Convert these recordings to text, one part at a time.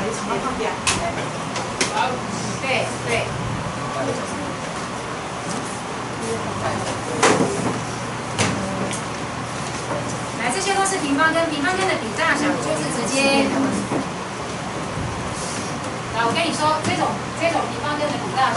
对对。来，这些都是平方根，平方根的比大小就是直接。来，我跟你说，这种平方根的比大小。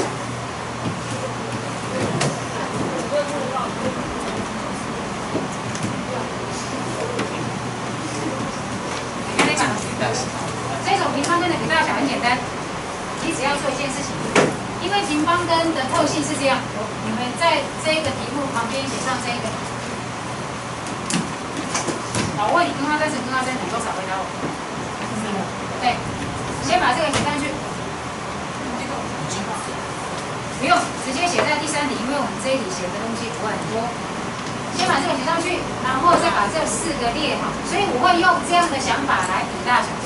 这种平方根的比大小很简单，你只要做一件事情，因为平方根的特性是这样，你们在这个题目旁边写上这个。好，我问你，根号3乘根号3等于多少？回答我。对，先把这个写上去。不用，直接写在第3题，因为我们这一题写的东西不会很多。先把这个写上去，然后再把这4个列好，所以我会用这样的想法来比大小。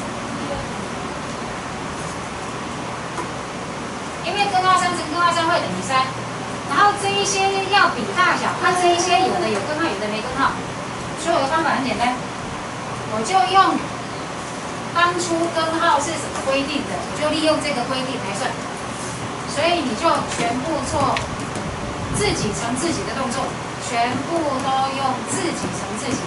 因为根号3乘根号3会等于3，然后这一些要比大小，它这一些有的有根号，有的没根号，所以我的方法很简单，我就用当初根号是怎么规定的，我就利用这个规定来算，所以你就全部做自己乘自己的动作。全部都用自己乘自己，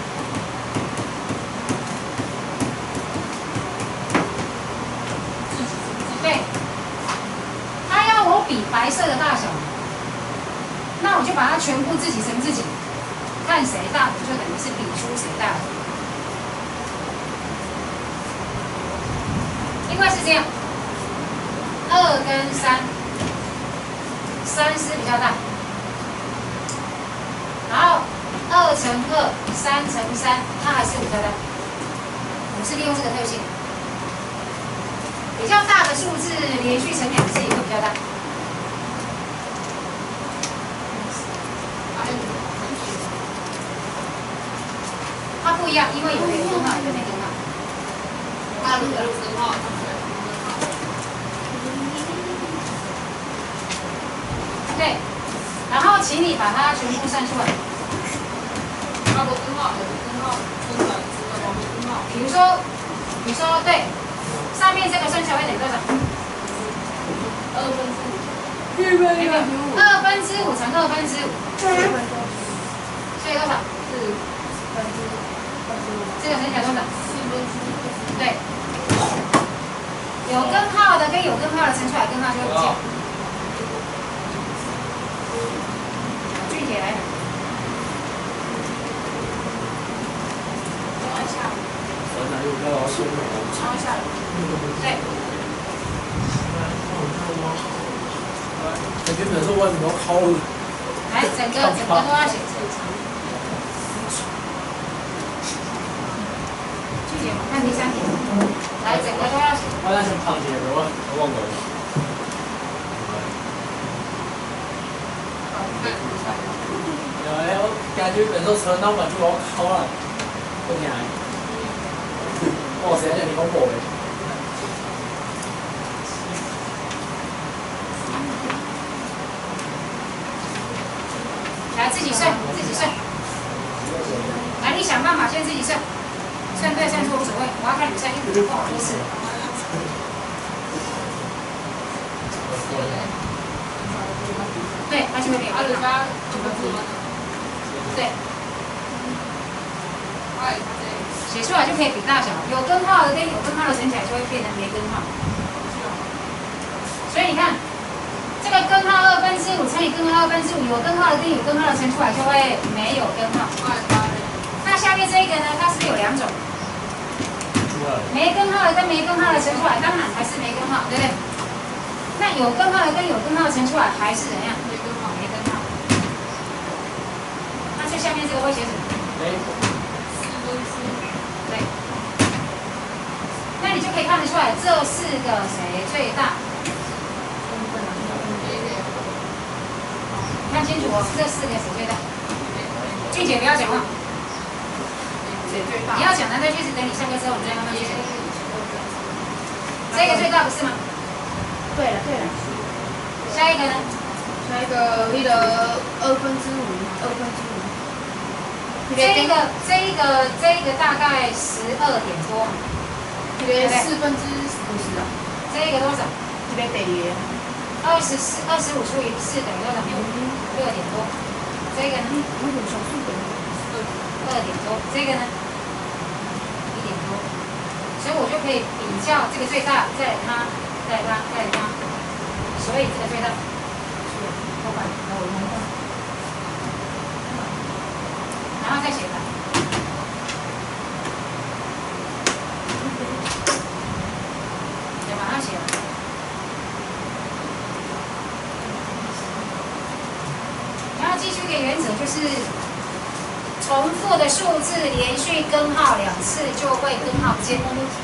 对，他要我比白色的大小，那我就把它全部自己乘自己，看谁大，我就等于是比出谁大。因为是这样，2跟3，30比较大。然后2乘2，3乘3，它还是比较大。我们是利用这个特性，比较大的数字连续乘2次也会比较大。它不一样，因为有的有根号，有的没根号。它有根号。对。然后，请你把它全部算出来。它的根号，有的根号，分来知道吗？根号。比如说，对，上面这个算起来会等于多少？2/5。2/5乘2/5，所以多少？4/25。这个乘起来多少？4/4。对。有根号的跟有根号的乘出来，根号就会不见。来，抄下来。对。 原本是外面要敲的。 来，整个都要写。具体看第3题。来，整个都要写。 我那是旁边的，我忘了。我感觉本周车老板就我考了，不听。哦，谁叫你讲过的？ 来，自己算，自己算。来，你想办法先自己算，算对算错无所谓，我要看你算，因为不好意思。对，它就会变2八。对，写出来就可以比大小，有根号的跟有根号的乘起来就会变成没根号。所以你看，这个根号2/5乘以根号2/5，有根号的跟有根号的乘出来就会没有根号。那下面这个呢，它是不是有2种？没根号的跟没根号的乘出来，当然还是没根号，对不对？那有根号的跟有根号的乘出来还是怎样？没根号。那最下面这个会写什么？对。那你就可以看得出来，这4个谁最大？看清楚哦，这4个谁最大？俊姐不要讲话。你要讲的那句是等你上课之后，你再慢慢去讲。这个最大不是吗？ 对了。 下一个呢？ 下一个2/5，2/5。 这一个大概12点多。 这个50%啊， 这个多少？ 这个第二 25除以4等于多少？6点多。这个呢？2点多。这个呢？1点多。所以我就可以比较这个最大，再它，所以这个最大。然后再写它。把它写完。然后继续一个原则就是，重复的数字连续根号2次就会根号不见。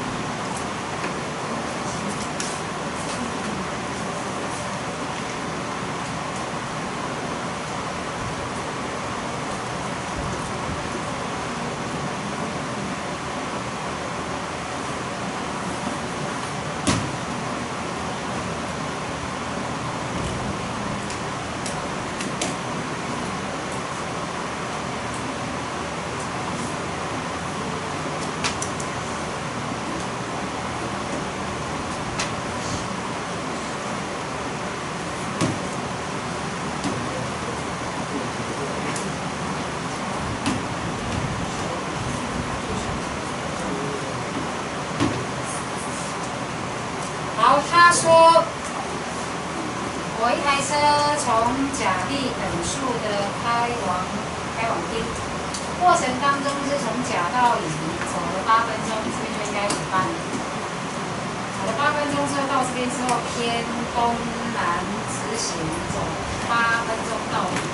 他说，我一台车从甲地等数的开往D，过程当中是从甲到乙走了8分钟，这边就应该是8年。走了8分钟之后到这边之后偏东南直行走8分钟到底，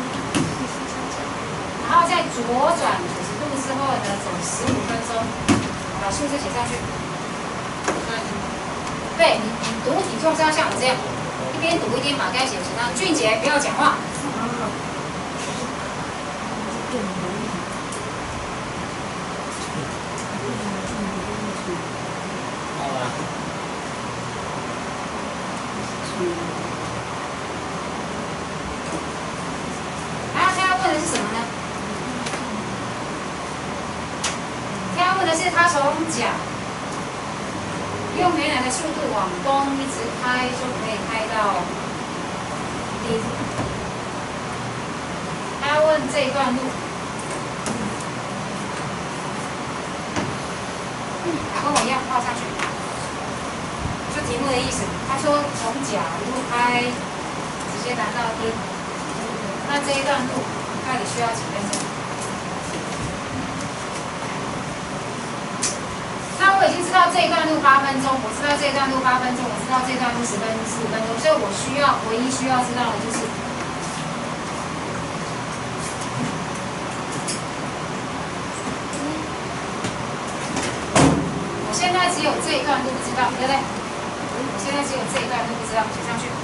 然后再左转90度之后呢走15分钟，把数字写上去。对你读题就是要像我这样，一边读一边把该写的写上。俊杰不要讲话。 好了。 然后他要问的是什么呢？他要问的是他从甲。用原来的速度往东一直开，就可以开到D。他问这一段路，跟我一样画上去，就题目的意思。他说从甲一路开，直接达到D，那这一段路到底需要几分钟？那我已经知道这一段路8分钟，我知道这一段路8分钟，我知道这一段路15分钟，所以我唯一需要知道的就是，我现在只有这一段路不知道，对不对？我现在只有这一段路不知道，写上去。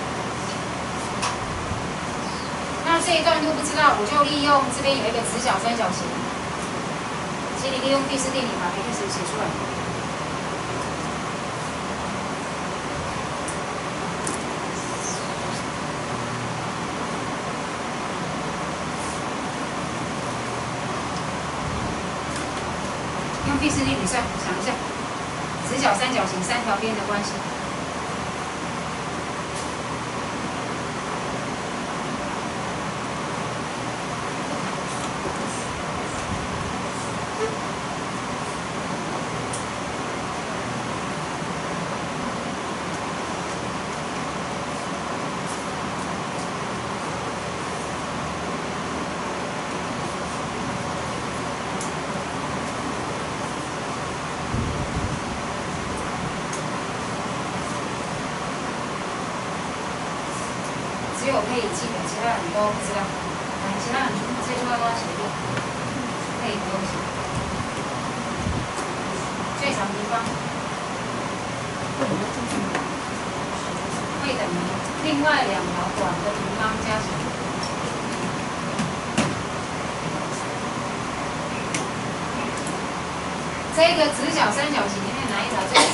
那这一段路不知道，我就利用这边有一个直角三角形，请你利用第4定理把这件事写出来。用第4定理算，想一下，直角三角形3条边的关系。只有可以记的，其他人都不知道。其他人全部这句话都要写一遍，可以不用写。最长平方会等于另外2条短的平方加起来。这个直角三角形里面哪一条最长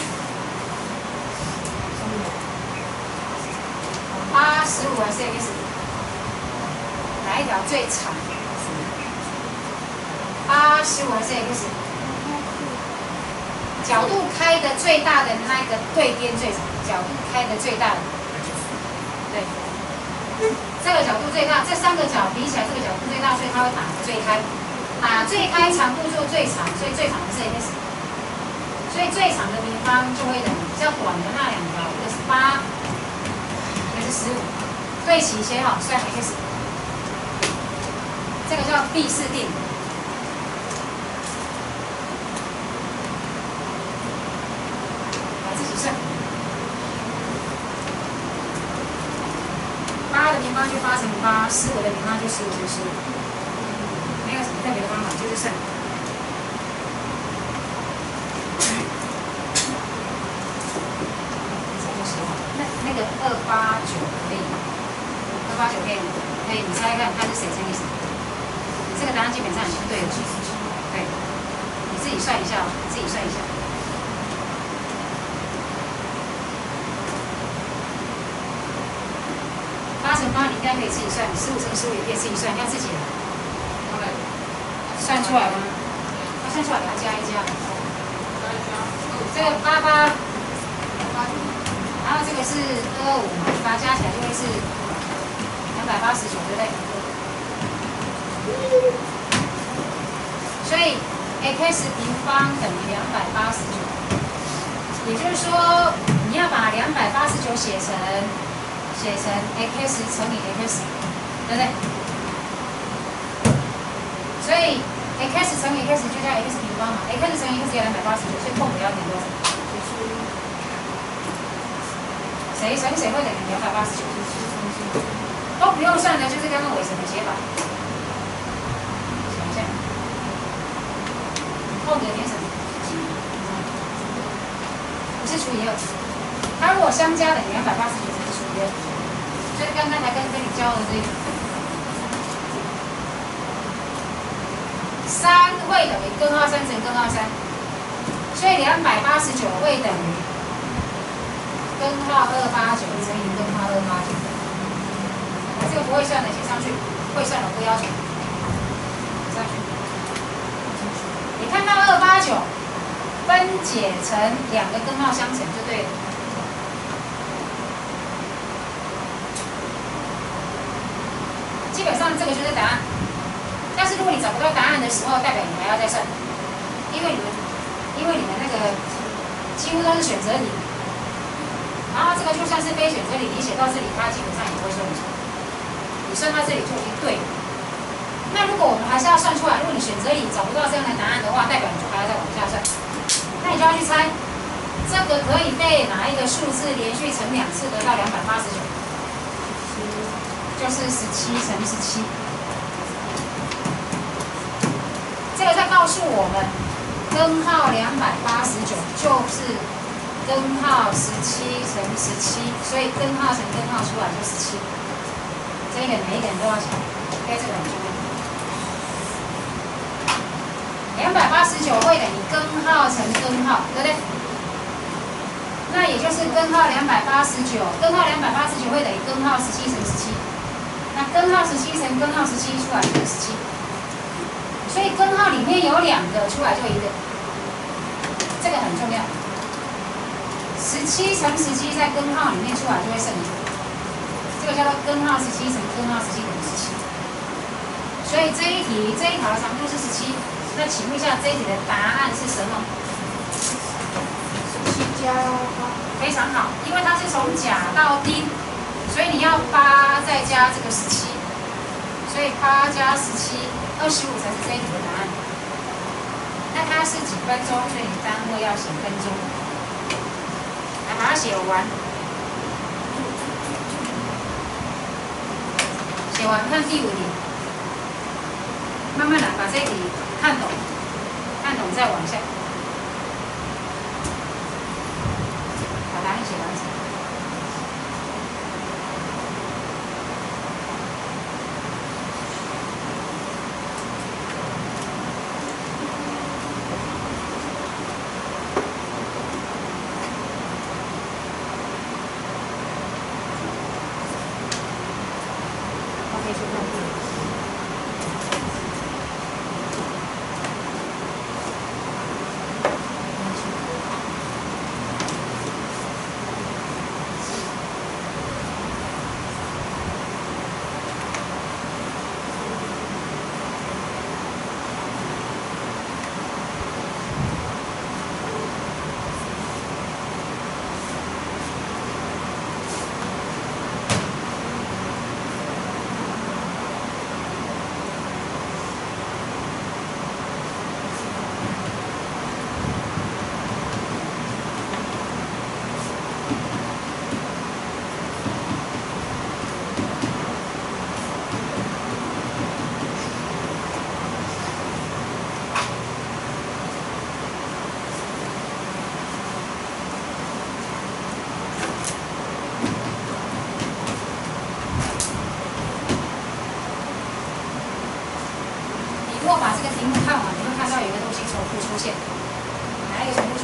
？8、15还是 x？ 哪一条最长？8、15还是 x？ 角度开的最大的那个对边最长，角度开的最大的，对，这个角度最大，这三个角比起来，这个角度最大，所以它会打最开，打最开长度就最长，所以最长的是 x， 所以最长的平方就会等于比较短的那两条，一个是8，一个是15，对齐写好算 x， 这个叫毕氏定理。8的平方就8乘8，15的平方就15乘15，没有什么特别的方法，就是算。那个289可以，289可以，你猜看它是谁乘以谁？这个答案基本上已经对了，对，你自己算一下，自己算一下。8乘8你应该可以自己算，15乘15也可以自己算，要自己来。算出来了吗？要算出来给它加一加。这个88，然后这个是225嘛，把它加起来就会是289，对不对？所以 x 平方等于289，也就是说你要把289写成 x 乘以 x， 对不对？所以 x 乘以 x 就叫 x 平方嘛 ，x 乘以 x 要289，所以空格要填多少？谁乘谁会等于289？都不用算的，就是刚刚尾乘的写法。想一下，空格填什么？不是除以2，它如果相加等于289才是除以2。所以刚刚才跟你教的这个，3会等于根号3乘根号3，所以289会等于根号289乘以根号289。这个不会算的写上去，会算的不要求。上去，你看到289分解成2个根号相乘就对了。基本上这个就是答案，但是如果你找不到答案的时候，代表你还要再算，因为你们那个几乎都是选择题，然后这个就算是非选择题，你写到这里，它基本上也不会说你错，你算到这里就已经对了。那如果我们还是要算出来，如果你选择题找不到这样的答案的话，代表你就还要再往下算，那你就要去猜，这个可以被哪一个数字连续乘2次得到289？就是17乘17，这个在告诉我们，根号289就是根号17乘17，所以根号乘根号出来就17。这个每一个人都要想，对，这个很重要。289会等于根号乘根号，对不对？那也就是根号289，根号289会等于根号17乘17。那根号17乘根号17出来就是17，所以根号里面有2个出来就1个，这个很重要。17乘17在根号里面出来就会剩1个，这个叫做根号17乘根号17等于17。所以这一条的长度是17，那请问一下这一题的答案是什么？17加8，非常好，因为它是从甲到丁。所以你要8再加这个17，所以8加17，25才是这一题的答案。那它是几分钟？所以你单位要写分钟。来把它写完，写完看第5题，慢慢来把这一题看懂，看懂再往下，把答案写完成。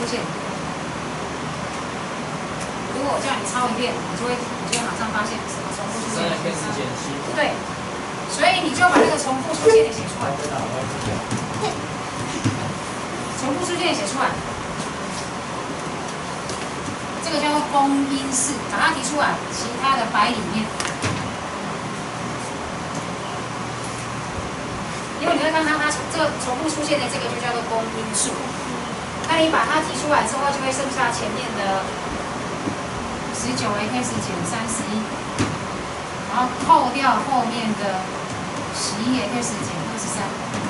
出现。如果我叫你抄一遍，你就会马上发现什么重复出现。对，所以你就把那个重复出现的写出来。重复出现的写出来，这个叫做公因式，把它提出来，其他的摆里面。因为你会看到它这个重复出现的这个就叫做公因数。那你把它提出来之后，就会剩下前面的19x 减31，然后扣掉后面的11x 减23，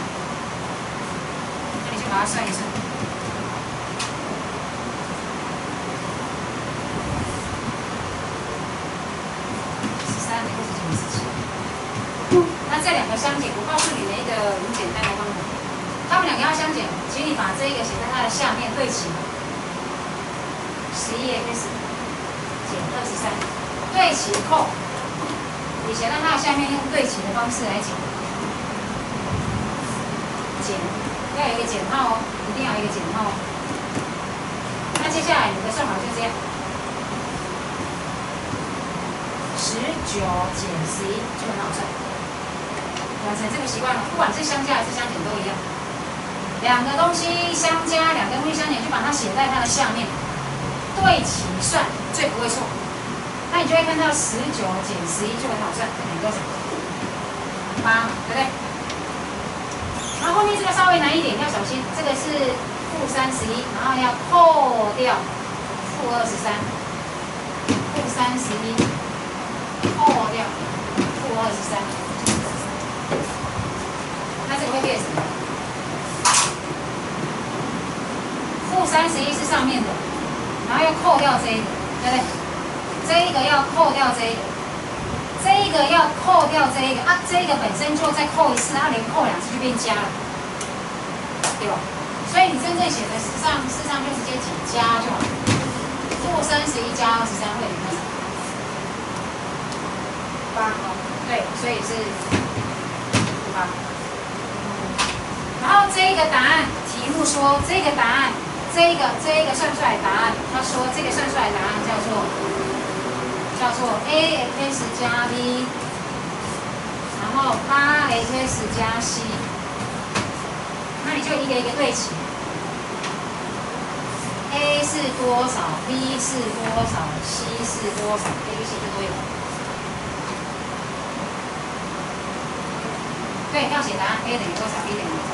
那你就把它算一算。13x 减17。那这两个相减，我告诉你们一个很简单的方法，它们两个要相减，请你把这一个写在它的下面对齐，11x 减23，对齐扣，你写在它的下面用对齐的方式来减，减要有一个减号哦，一定要有一个减号哦。那接下来你的算法就这样，19减11就很好算。养成这个习惯了，不管是相加还是相减都一样。两个东西相加，两个东西相减，就把它写在它的下面，对齐算最不会错。那你就会看到19减11就很好算，等于多少？8，对不对？然后后面这个稍微难一点，要小心，这个是-31，然后要扣掉-23，-31扣掉-23。那这个会变什么？-31是上面的，然后要扣掉这一个，对不对？这一个要扣掉这一个，这一个要扣掉这一个啊，这一个本身就再扣一次，它连扣2次就变加了，对吧？所以你真正写的事实上就直接减加就好了。-31加23会等于多少？8，对，所以是8。然后这一个答案，题目说这个答案，这一个算出来的答案，他说这个算出来的答案叫做 ax 加 b， 然后8x 加 c， 那你就一个一个对齐 ，a 是多少 ，b 是多少 ，c 是多少 ，a、b、c 就对了。对，要写答案 a 等于多少 ，b 等于多少。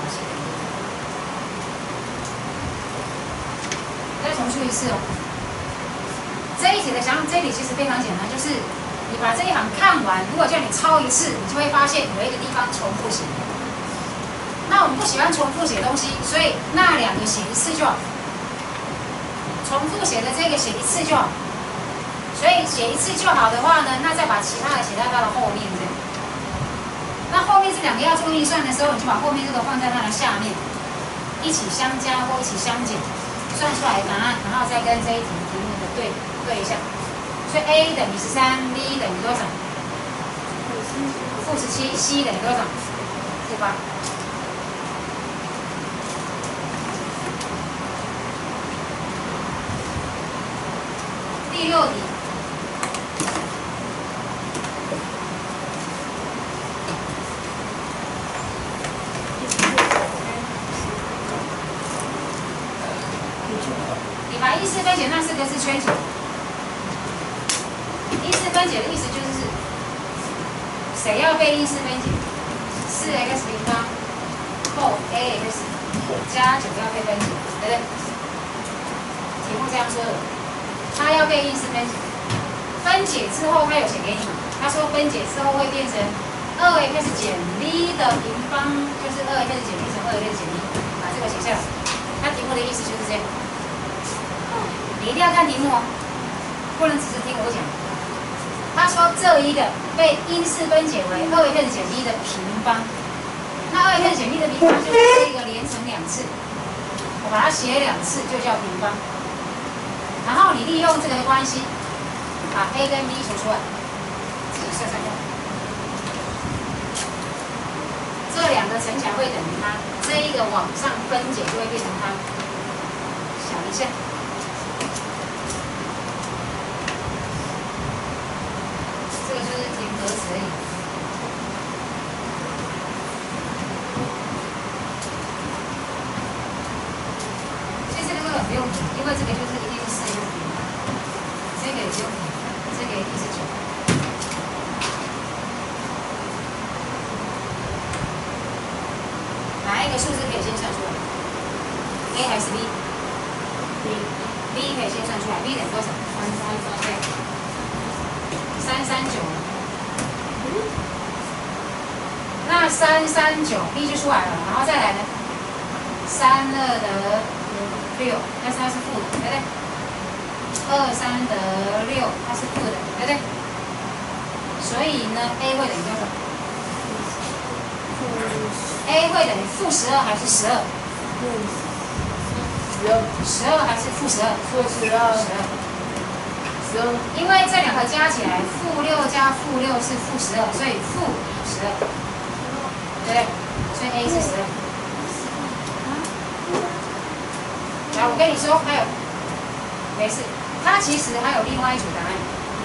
再重述一次哦。这一题的这一题其实非常简单，就是你把这一行看完，如果叫你抄一次，你就会发现有一个地方重复写。那我们不喜欢重复写东西，所以那两个写一次就好。重复写的这个写一次就好。所以写一次就好的话呢，那再把其他的写在它的后面这样。那后面这两个要做运算的时候，你就把后面这个放在它的下面，一起相加或一起相减。算出来的答案，然后再跟这一题题目的对一下。所以 a 等于13，b 等于多少？-17，c 等于多少？-8。第6题。把意式分解那4个字圈起来。意式分解的意思就是谁要被意式分解？4x 平方扣 ax 加9要被分解，对不对？题目这样说的，它要被意式分解。分解之后，它有写给你，他说分解之后会变成2x 减 b 的平方，就是 2x 减 b 乘 2x 减 b， 把这个写下来。那题目的意思就是这样。你一定要看题目哦，不能只是听我讲。他说这一个被因式分解为2x 减 b 的平方，那2x 减 b 的平方就是这个连成2次，我把它写2次就叫平方。然后你利用这个的关系，把 a 跟 b 求出来，自己算算看。这两个乘起来会等于它，这一个往上分解就会变成它。小一一下。这个就是填格子而已。其实这个不用填，因为这个就是一定是4用填，这个也不用填，这个一定是9。哪一个数字可以先算出来 ？A 还是 B？B 可以先算出来 ，B 等于多少？339。那339 ，B 就出来了，然后再来呢？32得6，但是它是负的，对不对？23得6，它是负的，对不对？所以呢 ，A 会等于多少？A 会等于-12还是12？12还是-12？12。因为这两个加起来，-6加-6是-12，所以-12，对不对？所以 A 是12。来，我跟你说，还有，没事，它其实还有另外一组答案。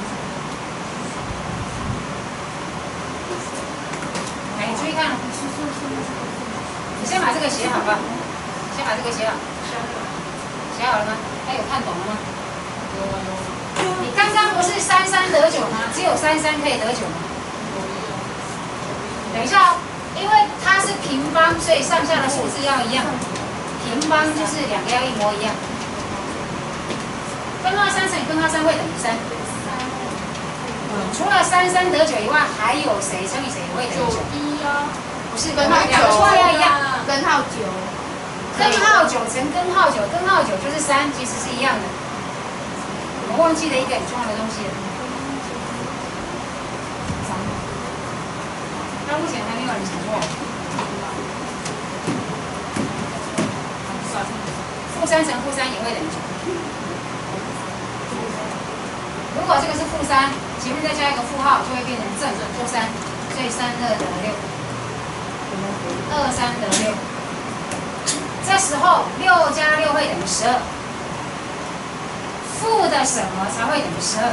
来，你注意看哦。你先把这个写好吧，先把这个写好。写好了吗？还有看懂了吗？你刚刚不是33得9吗？只有33可以得9吗？等一下哦，因为它是平方，所以上下的数字要一样。平方就是两个要一模一样。根号3乘以根号3会等于3。除了33得9以外，还有谁乘以谁也会等于9？不是根号2，两个数字要一样。 根号9。 根号9乘根号9，根号9就是3，其实是一样的。我忘记了一个很重要的东西了。到目前还没有人想出来。-3乘-3也会等于9。如果这个是-3，前面再加一个负号，就会变成正-3，所以32得6。23得6。这时候6加6会等于12。负的什么才会等于12？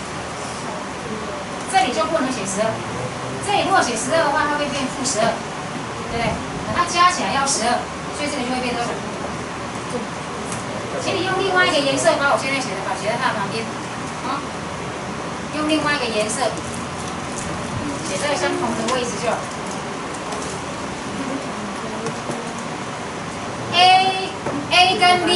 这里就不能写12。这里如果写12的话，它会变-12，对不对？它加起来要12，所以这里就会变多少？请你用另外一个颜色把我现在写的写在它的旁边，啊，用另外一个颜色写在相同的位置就好。A 跟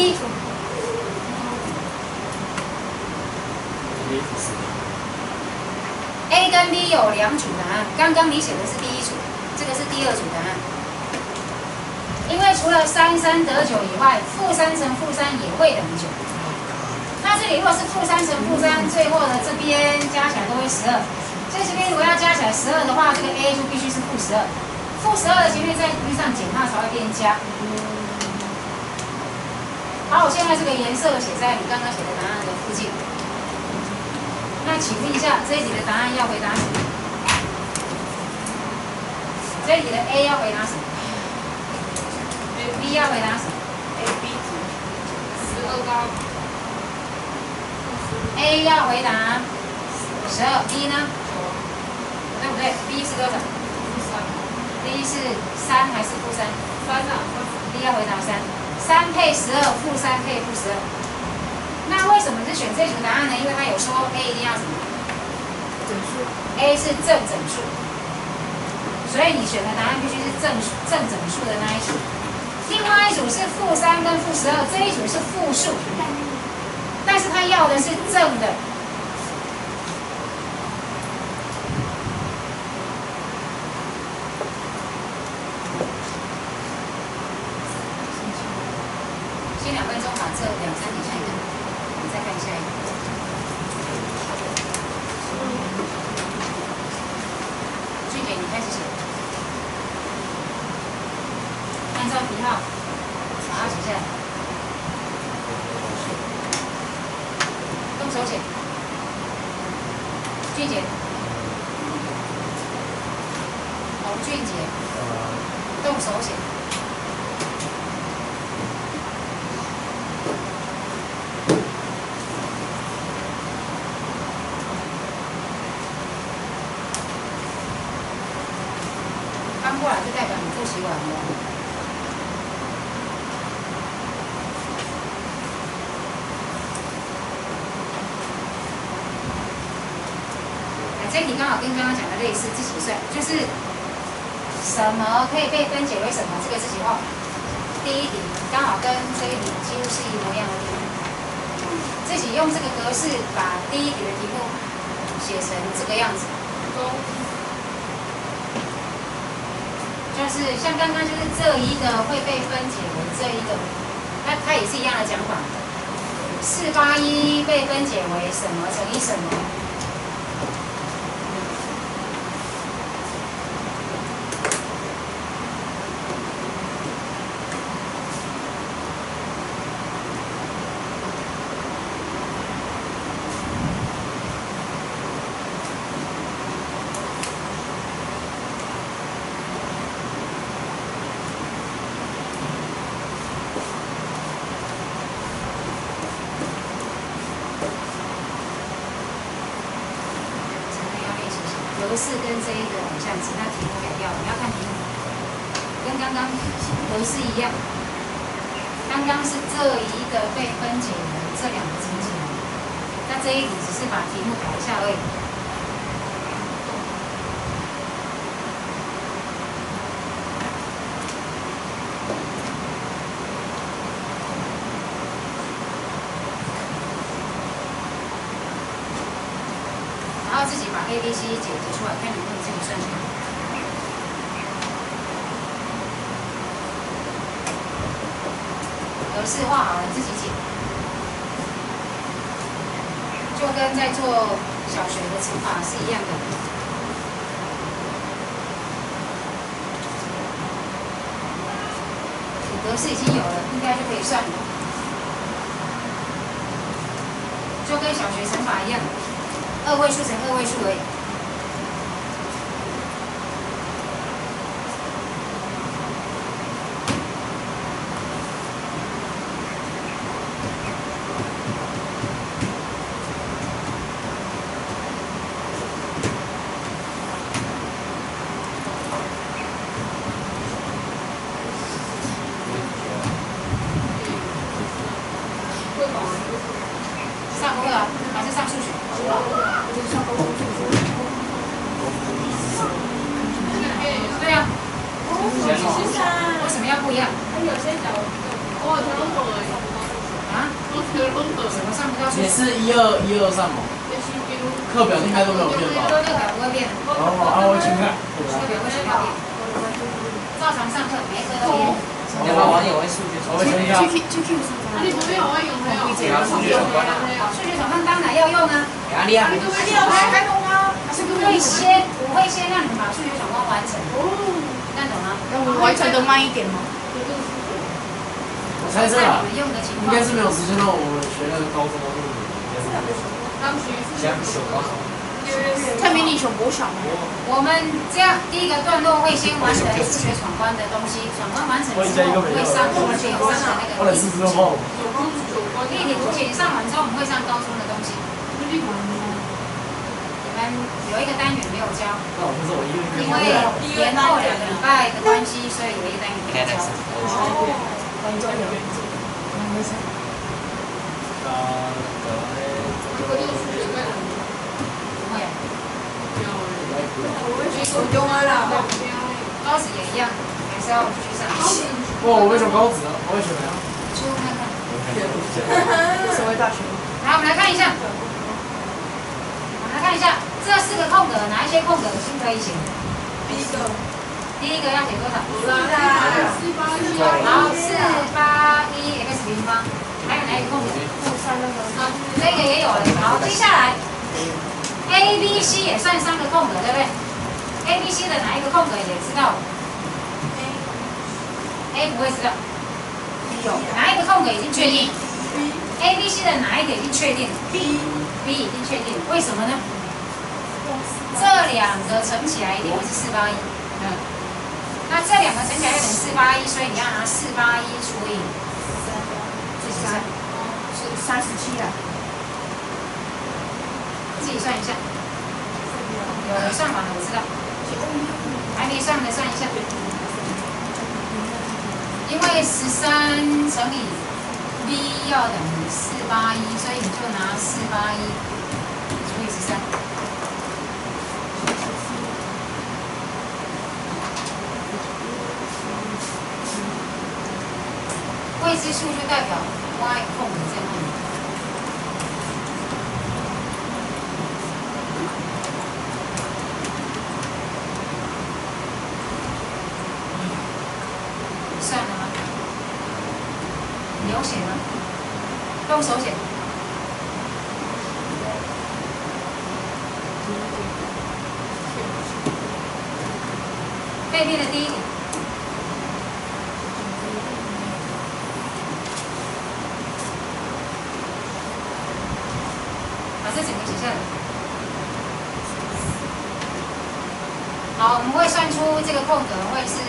B。A 跟 B 有2组答案，刚刚你写的是第1组，这个是第2组答案。因为除了33得9以外，-3乘-3也会等于9。那这里如果是-3乘-3，最后的这边加起来都会12。所以这边如果要加起来12的话，这个 A 就必须是-12。-12的前面在比上减号才会变加。好，我现在这个颜色写在你刚刚写的答案的附近。那请问一下，这一题的答案要回答什么？这一题的 A 要回答什么？B 要回答什么 ？A B 值12高。 A 要回答12，B 呢？对不对 ？B 是多少？B 是3还是-3？3啊。B 要回答3，3配12，-3配-12。那为什么是选这组答案呢？因为它有说 A 一定要什么？ 整数。 A 是正整数，所以你选的答案必须是正整数的那一组。另外一组是-3跟-12，这一组是负数，但是它要的是正的。先2分钟把这2、3题看一看，你再看下一个。俊杰，你开始写。按照题号把它写下来，动手写。俊杰，洪俊杰，动手写。 奇怪哦。这题刚好跟刚刚讲的类似，自己算，就是什么可以被分解为什么，这个自己画。第一题刚好跟这一题几乎是一模一样的题目，自己用这个格式把第一题的题目写成这个样子。就是像刚刚就是这一个会被分解为这一个，它也是一样的讲法。481被分解为什么乘以什么？格式跟这一个很相似，那题目改掉，你要看题目，跟刚刚格式一样。刚刚是这一个被分解为这两个乘起来，那这一题只是把题目改一下而已。然后自己把 A、B、C 解题出来，看能不能自己算出来。格式画好了自己解，就跟在做小学的乘法是一样的。格式已经有了，应该就可以算了，就跟小学乘法一样。2位数乘2位数而已。上国文还是上数学？对呀、为什么要不一样？啊？什么上不到数学？ 也是1、2上吗？课表应该都没有变吧？ 课表不会变。 我去看。 课表为什么要变？照常上课，每一科都一样。 你要玩也玩数学，我会全下。 你不用啊，有没有？ 数学闯关啊。 数学闯关当然要用啊。 压力啊！ 还懂吗？ 我会先让你们把数学闯关完成。这样懂吗？ 那我完成的慢一点吗？ 我猜测啊， 你们用的情应况。 该是没有时间让我们学那个高中的物理，想修高考。 太迷你熊国小吗？ 我们这样第一个段落会先完成数学闯关的东西，闯关完成之后会上我们上的那个立体图形。立体图形上完之后，我们会上高中的东西。你们有一个单元没有教，因为延后2个礼拜的关系，所以有一个单元没有教。不会。高子也一样，还是要去上。 我会选高子啊，我会选哪样？ 去问看看。 社会大学。 来，我们来看一下。这4个空格，哪一些空格是可以写的？第一个要写多少？好，481 x 平方。还有哪一个空格？这个也有了。好，接下来 A、B、C 也算3个空格，对不对？A、B、C 的哪一个空格也知道 ？A 不会知道。哪一个空格已经确定 ？A、B、C 的哪一个已经确定 ？B 已经确定，为什么呢？这2个乘起来一定会是481。那这2个乘起来就等于481，所以你要拿481除以3， 是37啊。 自己算一下。有算法的我知道，还没算的算一下。 因为13乘以 b 要等于481，所以你就拿481除以13。未知数就代表 y 空的在那里。算了吗？你有写吗？用手写。背面的第一点。把这整个写下来。好，我们会算出这个空格会是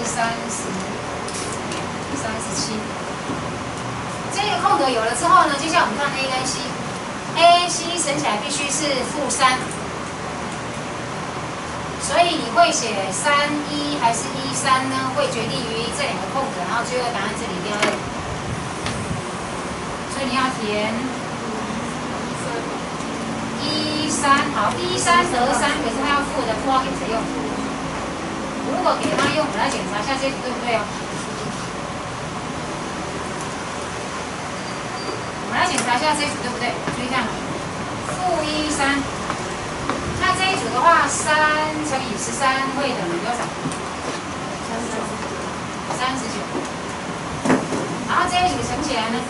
37。这个空格有了之后呢，就像我们看 A 跟 C，A、C 乘起来必须是-3，所以你会写31还是13呢？会决定于这两个空格，然后最后答案这里一定要有，所以你要填13。好，13得3，可是它要负的符号给谁用？如果给他用，我来检查一下这组对不对哦。我们来检查一下这一组对不对？注意看，-13。那这一组的话，3乘以13会等于多少？39。然后这一组乘起来呢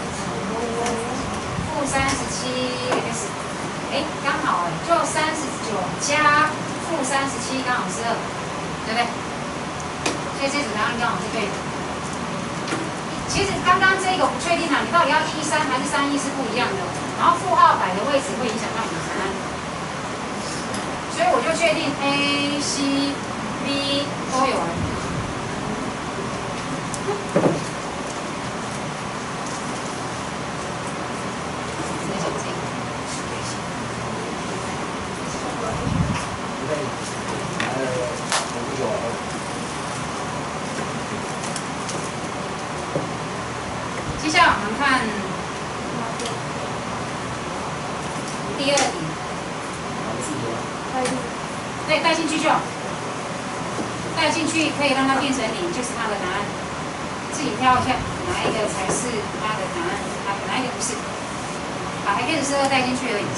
，-37x， 刚好就39加-37刚好是2，对不对？所以这组答案刚好是对的。其实刚刚这个不确定啊，你到底要13还是31是不一样的。然后负号摆的位置会影响到你的答案，所以我就确定 A、C、B 都有了。接下来我们看第二题，对，带进去就好，带进去可以让它变成0，就是它的答案。自己挑一下哪一个才是它的答案，哪一个不是。好，还可以是2带进去而已。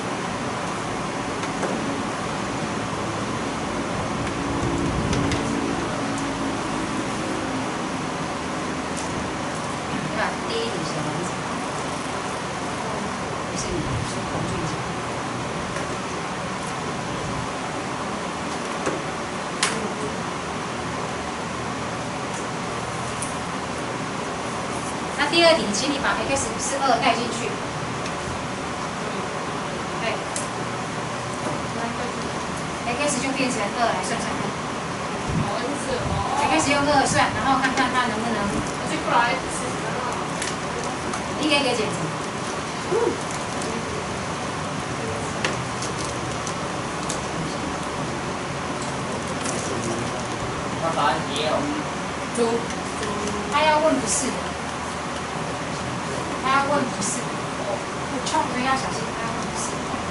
第一题写完成，不是你出口最强。那第二题，请你把 x 是2带进去。对 ，x 就变成2来算算看。x 用2算，然后看看它能不能。这不来。一个一个检查。 那答案也有。 他要问不是的，他要问不是的。所以要小心，他要问不是。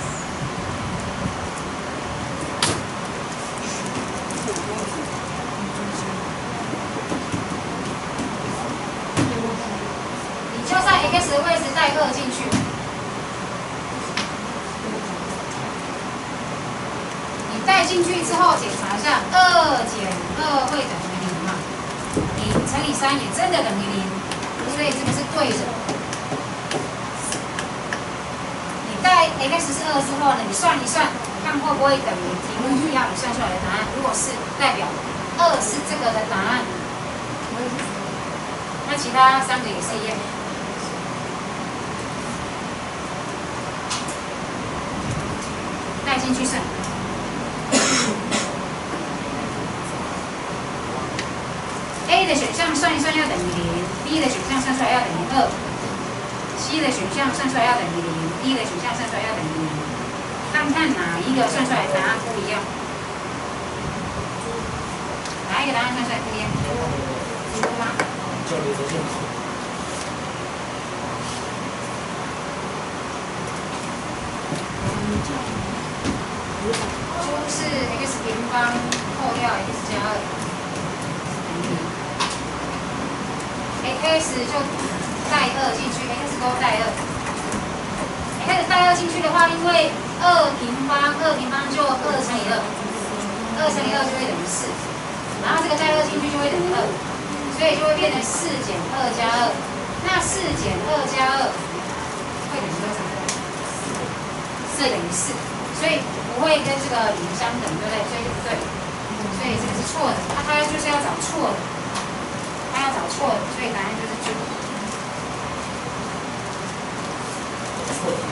你就在 x 的位置带2进去。你带进去之后检查一下，2减2会等于0嘛？0乘以3也真的等于0，所以这个是对的。你带 x 是2之后呢，你算一算，看会不会等于题目要你算出来的答案。如果是，代表2是这个的答案。那其他3个也是一样。带进去算。A 的选项算一算要等于0，B 的选项算出来要等于2，C 的选项算出来要等于0，D 的选项算出来要等于0，看看哪一个算出来的答案不一样？哪一个答案算出来不一样？出吗？ 就小的这些嘛。 就是 x 平方扣掉 x 加2，x 就带2进去 ，x 都带2。x 带2进去的话，因为2平方就2乘以2，2乘以2就会等于4，然后这个带2进去就会等于2，所以就会变成4减2加2。那4减2加2会等于多少？4等于4，所以不会跟这个0相等，对不对？所以不对，所以这个是错的。那他就是要找错的，他要找错的，所以答案就是9。 错的。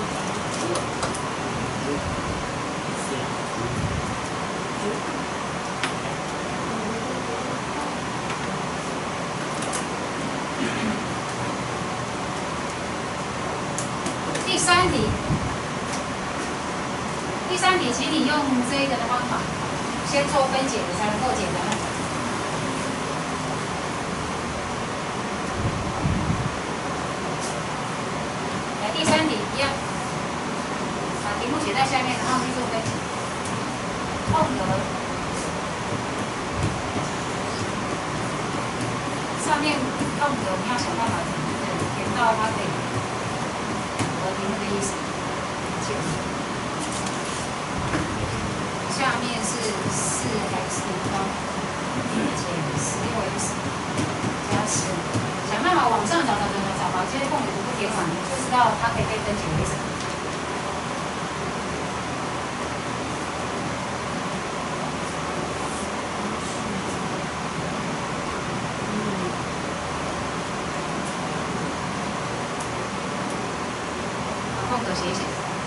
第3题。第3题，请你用这个的方法，先做分解的才能够解答案。来，第3题一样，把题目写在下面，然后去做分解。空格，上面空格你要想办法填到它可以合题目的意思。下面是4x平方减16x 加15，想办法往上找，把这些空格全部填完，你就知道它可以被分解为什么。把空格写一写。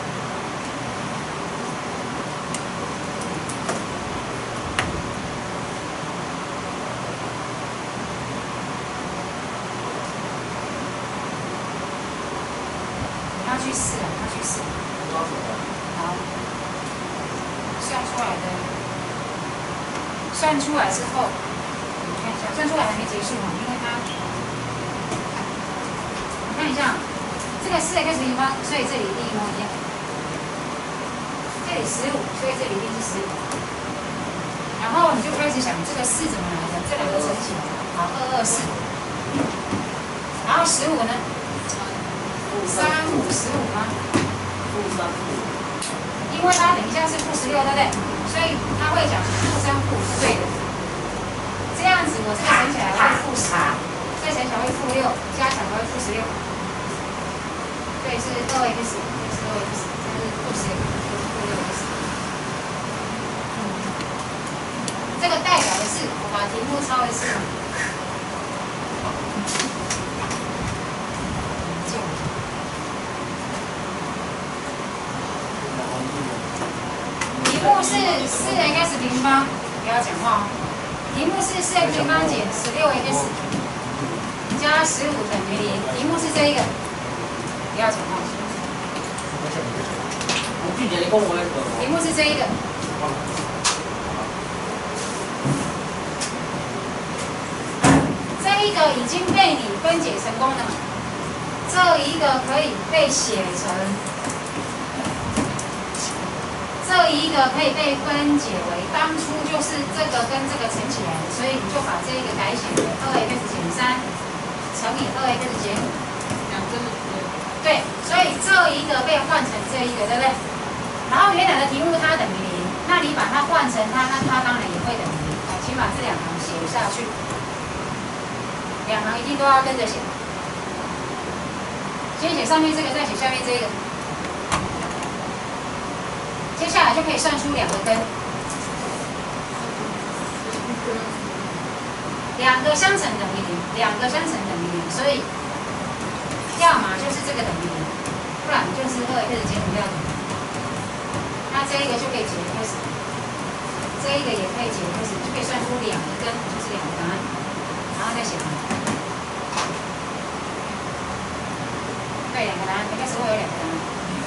去试啊，他去试。好，算出来之后，你看一下，算出来还没结束哈，因为它，你看一下，这个4x平方，所以这里一定一模一样。这里15，所以这里一定是15。然后你就开始想这个4怎么来的，这两个乘起来，好，224。然后15呢？3、5、15吗？因为它等一下是-16，对不对？所以他会讲-3、-5是对的。这样子我这个乘起来会-10，再乘起来会-6，加起来会-16。对，是2x，这是2x，这是-16，这是-6x。这个代表的是，我把题目抄一次。题目是4x平方，不要讲话哦。题目是4x平方减16x 加15等于0。题目是这一个，不要讲话。题目是这一个。这一个已经被你分解成功了，这一个可以被写成。这一个可以被分解为当初就是这个跟这个乘起来的，所以你就把这一个改写为2x减3乘以2x减5。对，所以这一个被换成这一个，对不对？然后原来的题目它等于0，那你把它换成它，那它当然也会等于0。好，请把这两行写下去，两行一定都要跟着写。先写上面这个，再写下面这个。接下来就可以算出2个根，2个相乘等于0，2个相乘等于0，所以要么就是这个等于0，不然就是 2x 减5要等于0。那这一个就可以解 x， 这一个也可以解 x， 就可以算出2个根，就是2个答案，然后再写完。对，2个答案 ，x 会有2个答案。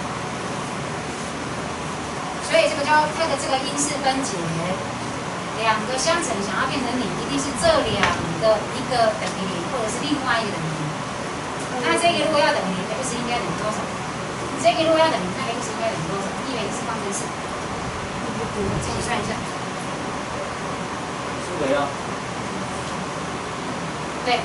所以这个因式分解，2个相乘想要变成0，一定是这2个一个等于0，或者的是另外一个等于零。那这个如果要等于零，x 应该等于多少？这个如果要等于，那 x 应该等于多少？因为是方程式，自己算一下。 是为啊。 对。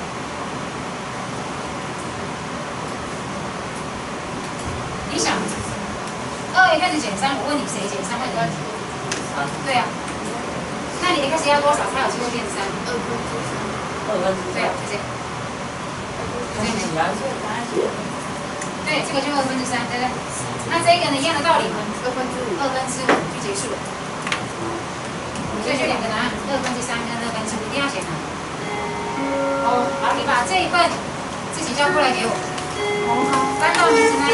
你想，2 开始减3，我问你谁减3会等于 3。 对啊。那你 x 要多少才有机会变3？2 分之3。 对啊，就这样。对，这个就3/2，对不对？那这个呢，一样的道理嘛，2/5就结束了。所以就2个答案，3/2跟2/5，一定要写哪？哦，好，你把这一份自己交过来给我，搬到名字那一